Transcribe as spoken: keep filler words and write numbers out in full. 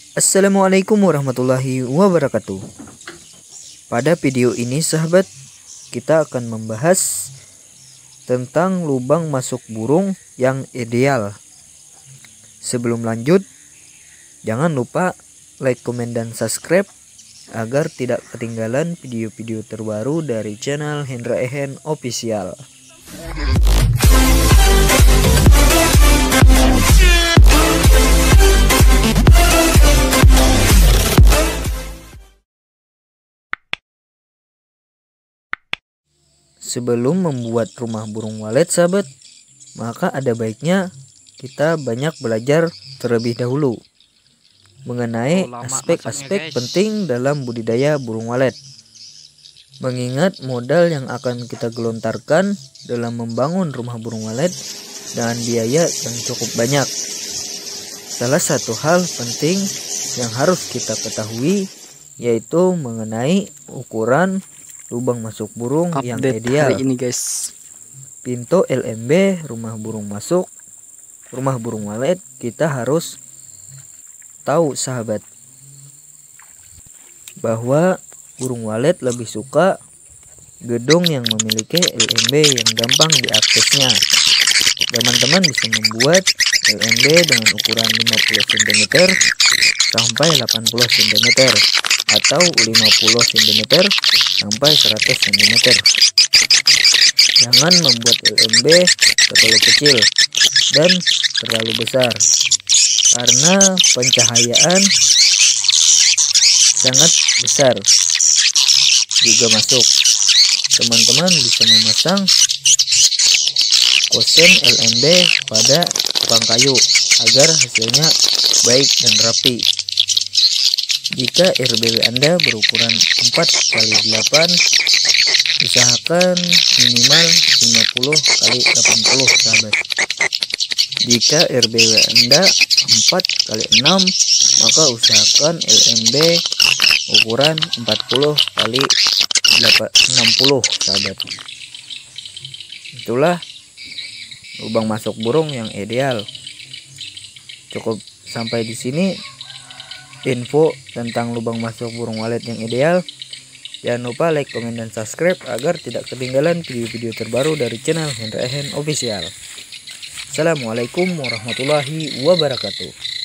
Assalamualaikum warahmatullahi wabarakatuh. Pada video ini sahabat, kita akan membahas tentang lubang masuk burung yang ideal. Sebelum lanjut, jangan lupa like, komen, dan subscribe agar tidak ketinggalan video-video terbaru dari channel Hendra Ehen Official. Sebelum membuat rumah burung walet sahabat, maka ada baiknya kita banyak belajar terlebih dahulu mengenai aspek-aspek penting dalam budidaya burung walet. Mengingat modal yang akan kita gelontarkan dalam membangun rumah burung walet dengan biaya yang cukup banyak. Salah satu hal penting yang harus kita ketahui yaitu mengenai ukuran lubang masuk burung Update yang ideal. Hari ini guys, Pintu L M B rumah burung masuk rumah burung walet kita harus tahu sahabat bahwa burung walet lebih suka gedung yang memiliki L M B yang gampang diaksesnya. Teman-teman bisa membuat L M B dengan ukuran lima puluh sentimeter sampai delapan puluh sentimeter atau lima puluh sentimeter sampai seratus sentimeter. Jangan membuat L M B terlalu kecil dan terlalu besar, karena pencahayaan sangat besar juga masuk. Teman-teman bisa memasang kosen L M B pada tukang kayu agar hasilnya baik dan rapi. Jika R B W Anda berukuran empat kali delapan, usahakan minimal lima puluh kali delapan puluh sahabat. Jika R B W Anda empat kali enam, maka usahakan L M B ukuran empat puluh kali enam puluh sahabat. Itulah lubang masuk burung yang ideal. Cukup sampai di sini info tentang lubang masuk burung walet yang ideal. Jangan lupa like, komen, dan subscribe agar tidak ketinggalan video-video terbaru dari channel Hendra Ehen Official. Assalamualaikum warahmatullahi wabarakatuh.